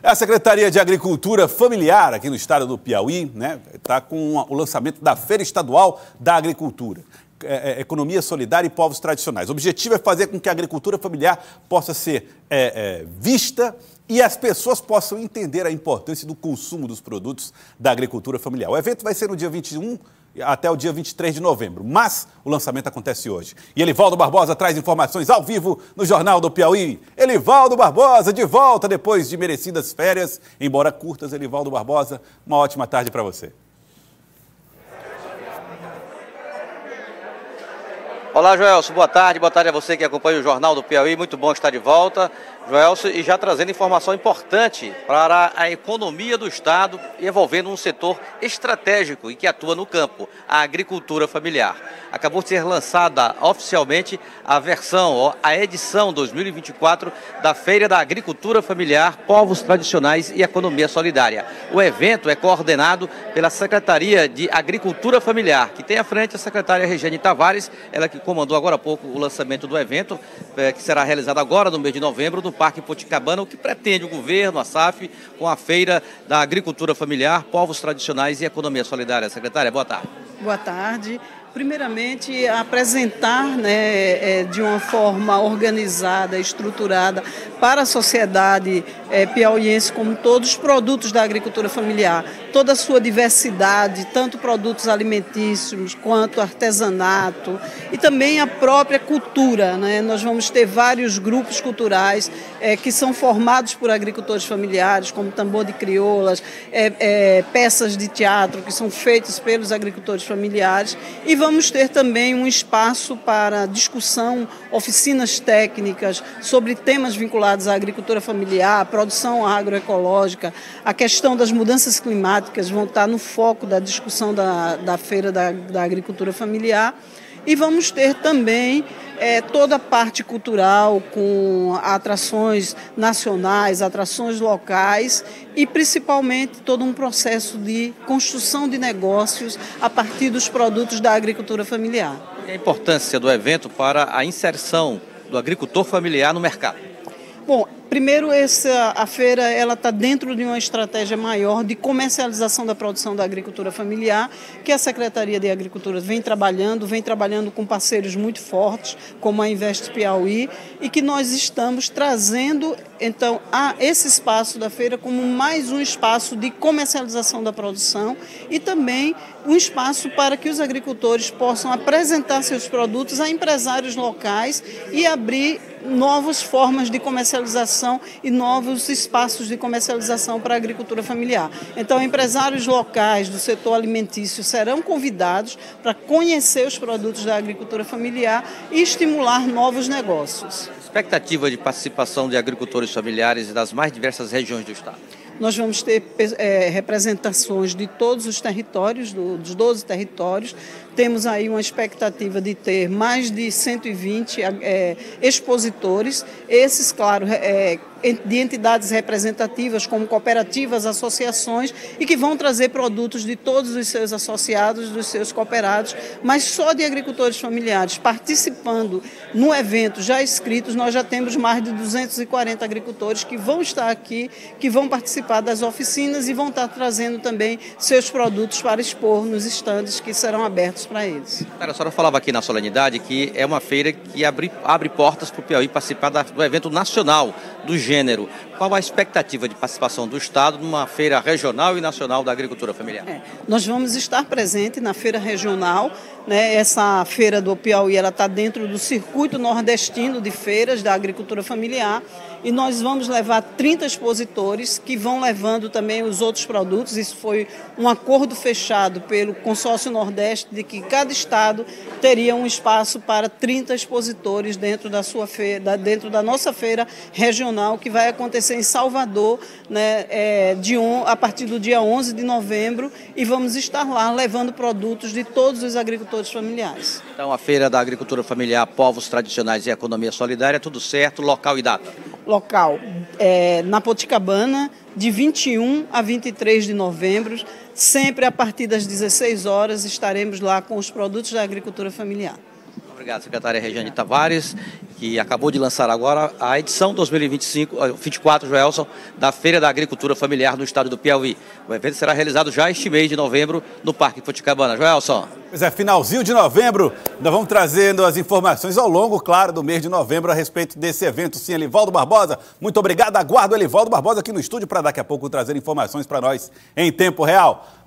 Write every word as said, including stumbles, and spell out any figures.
A Secretaria de Agricultura Familiar aqui no estado do Piauí, né, está com o lançamento da Feira Estadual da Agricultura. É, é, economia solidária e povos tradicionais. O objetivo é fazer com que a agricultura familiar possa ser é, é, vista e as pessoas possam entender a importância do consumo dos produtos da agricultura familiar. O evento vai ser no dia vinte e um até o dia vinte e três de novembro, mas o lançamento acontece hoje. E Elivaldo Barbosa traz informações ao vivo no Jornal do Piauí. Elivaldo Barbosa, de volta depois de merecidas férias, embora curtas. Elivaldo Barbosa, uma ótima tarde para você. Olá, Joelson, boa tarde, boa tarde a você que acompanha o Jornal do Piauí, muito bom estar de volta, Joelson, e já trazendo informação importante para a economia do estado e envolvendo um setor estratégico e que atua no campo, a agricultura familiar. Acabou de ser lançada oficialmente a versão, a edição dois mil e vinte e quatro da Feira da Agricultura Familiar, Povos Tradicionais e Economia Solidária. O evento é coordenado pela Secretaria de Agricultura Familiar, que tem à frente a secretária Regiane Tavares, ela que comandou agora há pouco o lançamento do evento, é, que será realizado agora no mês de novembro no Parque Poticabana, o que pretende o governo, a S A F, com a Feira da Agricultura Familiar, Povos Tradicionais e Economia Solidária. Secretária, boa tarde. Boa tarde. Primeiramente, apresentar, né, de uma forma organizada, estruturada para a sociedade é, piauiense como todos os produtos da agricultura familiar, toda a sua diversidade, tanto produtos alimentícios quanto artesanato e também a própria cultura, né? Nós vamos ter vários grupos culturais é, que são formados por agricultores familiares, como tambor de crioulas, é, é, peças de teatro que são feitas pelos agricultores familiares, e vamos ter também um espaço para discussão, oficinas técnicas sobre temas vinculados à agricultura familiar, à produção agroecológica, a questão das mudanças climáticas vão estar no foco da discussão da, da Feira da, da Agricultura Familiar. E vamos ter também é, toda a parte cultural com atrações nacionais, atrações locais e principalmente todo um processo de construção de negócios a partir dos produtos da agricultura familiar. E a importância do evento para a inserção do agricultor familiar no mercado? Bom, primeiro, essa, a feira ela está dentro de uma estratégia maior de comercialização da produção da agricultura familiar, que a Secretaria de Agricultura vem trabalhando, vem trabalhando com parceiros muito fortes, como a Invest Piauí, e que nós estamos trazendo, então, a esse espaço da feira como mais um espaço de comercialização da produção e também um espaço para que os agricultores possam apresentar seus produtos a empresários locais e abrir novas formas de comercialização e novos espaços de comercialização para a agricultura familiar. Então, empresários locais do setor alimentício serão convidados para conhecer os produtos da agricultura familiar e estimular novos negócios. Expectativa de participação de agricultores familiares das mais diversas regiões do estado? Nós vamos ter é, representações de todos os territórios, do, dos doze territórios. Temos aí uma expectativa de ter mais de cento e vinte é, expositores. Esses, claro, é, de entidades representativas como cooperativas, associações, e que vão trazer produtos de todos os seus associados, dos seus cooperados, mas só de agricultores familiares participando no evento, já inscritos, nós já temos mais de duzentos e quarenta agricultores que vão estar aqui, que vão participar das oficinas e vão estar trazendo também seus produtos para expor nos estandes que serão abertos para eles. Cara, a senhora falava aqui na solenidade que é uma feira que abre, abre portas para o Piauí participar da, do evento nacional do gênero. Qual a expectativa de participação do estado numa feira regional e nacional da agricultura familiar? É, nós vamos estar presentes na feira regional, né? Essa feira do Piauí ela está dentro do circuito nordestino de feiras da agricultura familiar, e nós vamos levar trinta expositores que vão levando também os outros produtos. Isso foi um acordo fechado pelo Consórcio Nordeste de que cada estado teria um espaço para trinta expositores dentro da sua feira, dentro da nossa feira regional, que vai acontecer em Salvador, né, é, de on, a partir do dia onze de novembro, e vamos estar lá levando produtos de todos os agricultores familiares. Então, a Feira da Agricultura Familiar, Povos Tradicionais e Economia Solidária, tudo certo, local e data? Local é, na Poticabana, de vinte e um a vinte e três de novembro, sempre a partir das dezesseis horas estaremos lá com os produtos da agricultura familiar. Obrigado, secretária Regiane Tavares. que acabou de lançar agora a edição dois mil e vinte e cinco, vinte e quatro, Joelson, da Feira da Agricultura Familiar no estado do Piauí. O evento será realizado já este mês de novembro no Parque Futicabana. Joelson. Pois é, finalzinho de novembro, nós vamos trazendo as informações ao longo, claro, do mês de novembro a respeito desse evento. Sim, Elivaldo Barbosa, muito obrigado. Aguardo o Elivaldo Barbosa aqui no estúdio para daqui a pouco trazer informações para nós em tempo real.